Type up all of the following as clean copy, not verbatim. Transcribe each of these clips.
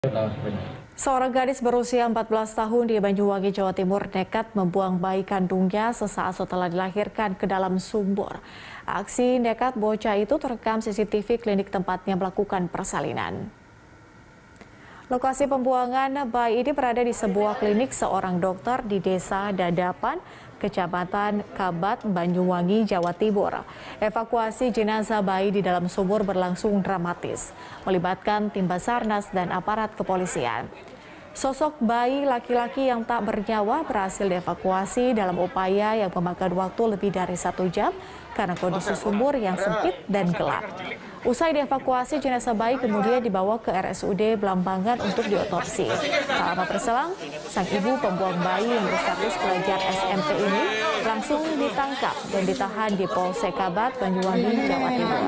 Seorang gadis berusia 14 tahun di Banyuwangi, Jawa Timur nekat membuang bayi kandungnya sesaat setelah dilahirkan ke dalam sumur. Aksi nekat bocah itu terekam CCTV klinik tempatnya melakukan persalinan. Lokasi pembuangan bayi ini berada di sebuah klinik seorang dokter di Desa Dadapan, Kecamatan Kabat, Banyuwangi, Jawa Timur. Evakuasi jenazah bayi di dalam sumur berlangsung dramatis, melibatkan tim Basarnas dan aparat kepolisian. Sosok bayi laki-laki yang tak bernyawa berhasil dievakuasi dalam upaya yang memakan waktu lebih dari 1 jam karena kondisi sumur yang sempit dan gelap. Usai dievakuasi, jenazah bayi kemudian dibawa ke RSUD Blambangan untuk diotopsi. Tak lama berselang, sang ibu pembuang bayi yang berstatus pelajar SMP ini langsung ditangkap dan ditahan di Polsek Kabat, Banyuwangi, Jawa Timur.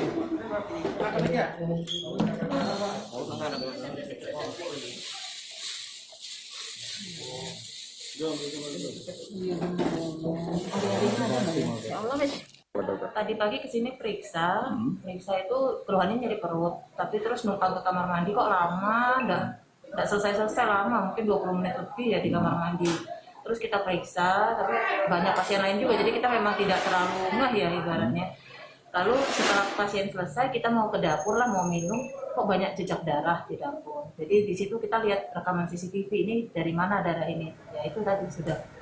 Tadi pagi kesini periksa itu keluhannya nyeri perut, tapi terus numpang ke kamar mandi kok lama, nggak selesai lama, mungkin 20 menit lebih ya di kamar mandi. Terus kita periksa, tapi banyak pasien lain juga, jadi kita memang tidak terlalu ngeh ya ibaratnya. Lalu setelah pasien selesai, kita mau ke dapur lah, mau minum, kok banyak jejak darah di dapur. Jadi di situ kita lihat rekaman CCTV ini dari mana darah ini, ya itu tadi sudah